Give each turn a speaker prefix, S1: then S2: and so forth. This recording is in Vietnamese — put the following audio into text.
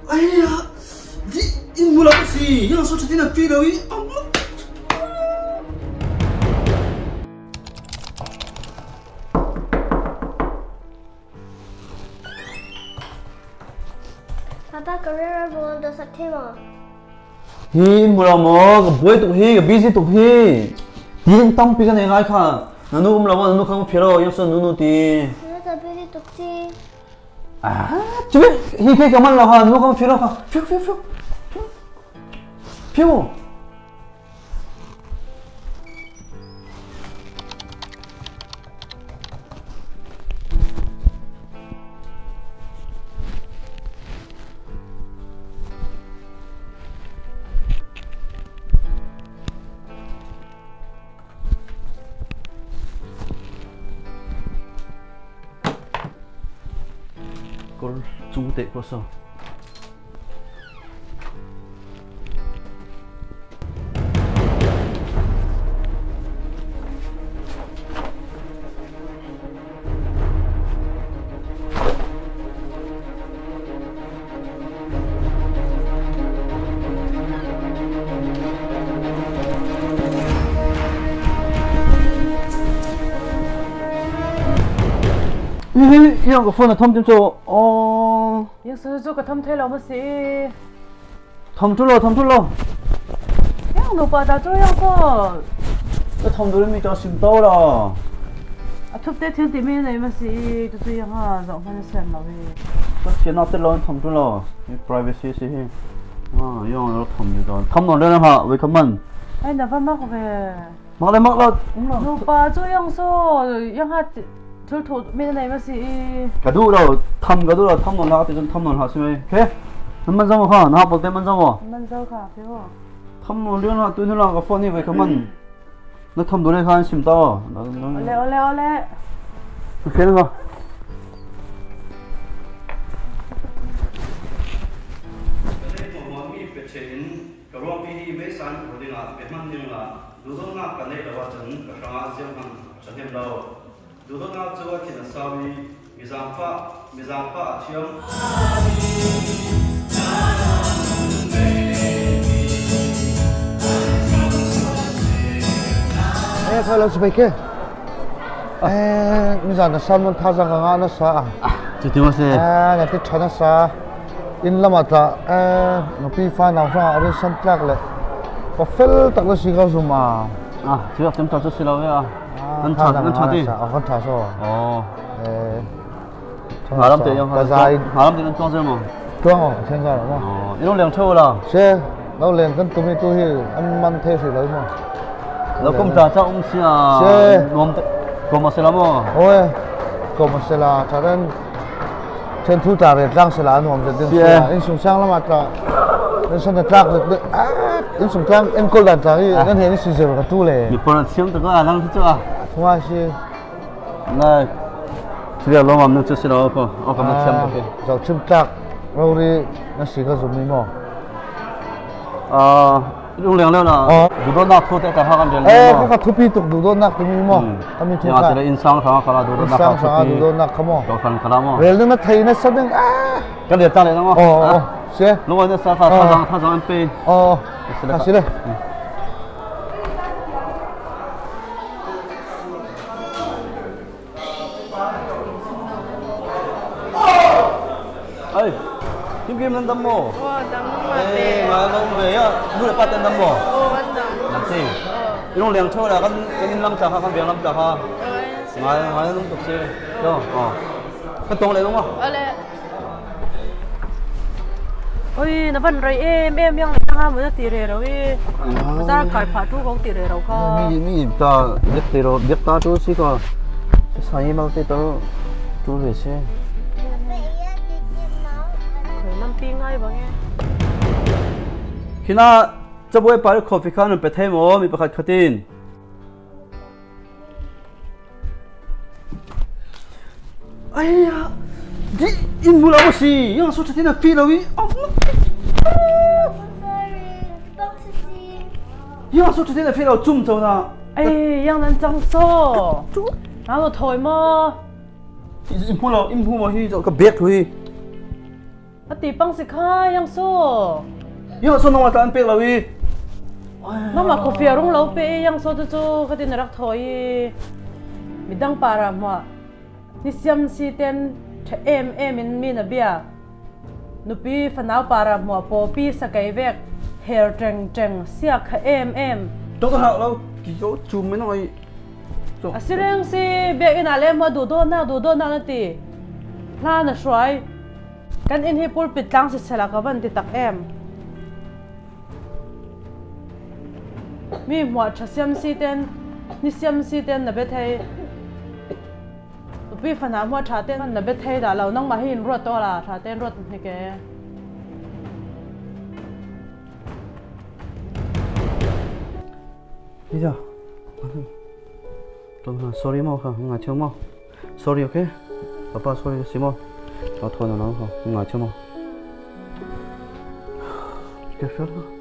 S1: 哎呀，你不老是，要说这天的飞了一。
S2: Papa career buồn được sạch thêm à?
S1: Hi, mula mo, cái buổi tụi hi, cái busy tụi hi. Điên tâm pi cái này ngay cả. Nanu mula mo, nanu không phiền đâu, yang sơn nanu ti.
S2: Nó tập busy tụi si.
S1: À, chú biết, hi cái cái món nào ha, nanu không phiền đâu ha. Phiền. Có chú tệ quá sao? 이런 거 폰에 텀 좀 줘.
S3: 역시 저거 텀 태러 뭐지?
S1: 텀 줄러.
S3: 야, 너 받아 줘야고.
S1: 텀 누르면 저 심 떠라.
S3: 아, 톱대 튼 때문에 뭐지? 또 이하 정말 쌤나 왜?
S1: 그 tiền nào tiền lớn 텀 줄러. privacy gì. 이런 거 텀 줘. 텀 넣으려면 하 왜 그만.
S3: 아니 나 밥 먹어 왜?
S1: 먹어.
S3: 너 받아 양소 양하 절 도, 맨날 뭐지?
S1: 가두라 텀 넣으라 좀 텀 넣으라 하시면 돼. 한번 잡아 가. 나 볼 때만 잡아.
S3: 한번 잡아 배워.
S1: 텀 넣으려나 또 넣으라 그 폰이 왜 그만. 너 텀 노래 가는 심 떠.
S3: 올레.
S1: 그렇게 가. Duduk nak coba kita sawi mizampa cium.
S4: Kalau sebaiknya, misalnya salmon taza kangen sa.
S1: Jadi masih.
S4: Nanti chana sa. In lama ta, napi fan apa ada sentlak le. Kafel tak le sigal semua.
S1: Juga tim tahu silau ya. Kan tadi.
S4: Kan tahu.
S1: Malam tu yang malam tu tuang semua.
S4: Tuang, sengal apa?
S1: Ini orang cowok lah.
S4: Se, lau leng kan tumi tu hi, man teh si lau mah.
S1: Lau kum dah cak sia. Gom masalah mo.
S4: Oh, gom masalah. Caran, chen tu cari lang masalah nom jadi. Ini sungsang lama tak. Ini sana tak. Ini sungsang engkol dan cari. Kan ini sih sebab tu le.
S1: Di pernah siang tu kan lang tu ah.
S4: Wah sih.
S1: Nah, sudah lama nak cakap silau apa? Kamu siang tu ke?
S4: Jauh cimtak. Lauri nasi ke zoom ni mo.
S1: Yung liang lah. Duduk nak tu tak tahan dia.
S4: Kakak tupi tu duduk nak tu ni mo. Kami tu
S1: kan. Yang ada insang sama kalau duduk nak.
S4: Insang sama duduk nak kamu.
S1: Dokan kalau mo.
S4: Rel nak thay nak sedang
S1: Kan dia tak le mo.
S4: Si.
S1: Lu ada sahaja thazang MP.
S4: Kasih le. Kim lên tâm mồ. Mà nó về á, nuôi bắt tên tâm mồ. Làm gì? Nó liền chơi là cái lâm trà ha, con biển lâm trà ha. Ngay nó tục xe. Đó, cái tông này đúng không?
S3: Ôi, nó vẫn rồi em yang lại ha mới tỉ rẻ rồi. Ra cải phá chú cũng tỉ rẻ rồi cơ.
S1: Mi ta biết tỉ rồi, biết ta chú xí cơ. Sai mà tỉ tao chú về xe. Khi nào cho bố bà được coffee khăn phải thêm mỏ mình phải khát tin. Ai ya, di in mula apa sih? Yang sudah tidak feel lagi. Yang sudah tidak feel lagi zoom tu na.
S3: yang nan trắng so. Nào rồi thôi mà.
S1: In mula hi cho cái bag thôi.
S3: ati pang si kha yang so
S4: yo so nong ta an pek lawi
S3: mama ko fiarung lo pe yang so chu khatin rak thoi midang para ma ni siam si ten em in mi na bia nupi fanau para mo po pi sakai vek hair treng sia kha em
S4: to to ha lo ki yo chum me noi so
S3: asireng si bek ina le mo du do na ti la na shwai kan in hi pul pitlang si sala ka ban ti tak em mi mo cha siam si ten ni siam si ten na be thaiพี่ฝันว่าชาเต้นมันเบ็ดเทด่าเราต้องมาให้รถตัวละชาเต้นรถให้แก
S4: นี่จ้ะตรงนั้น sorry มั้งค่ะงาเชื่อมั้ง sorry OK ป้า sorry สิมั้งเอาโทษนะน้องค่ะงาเชื่อมั้งเดี๋ยว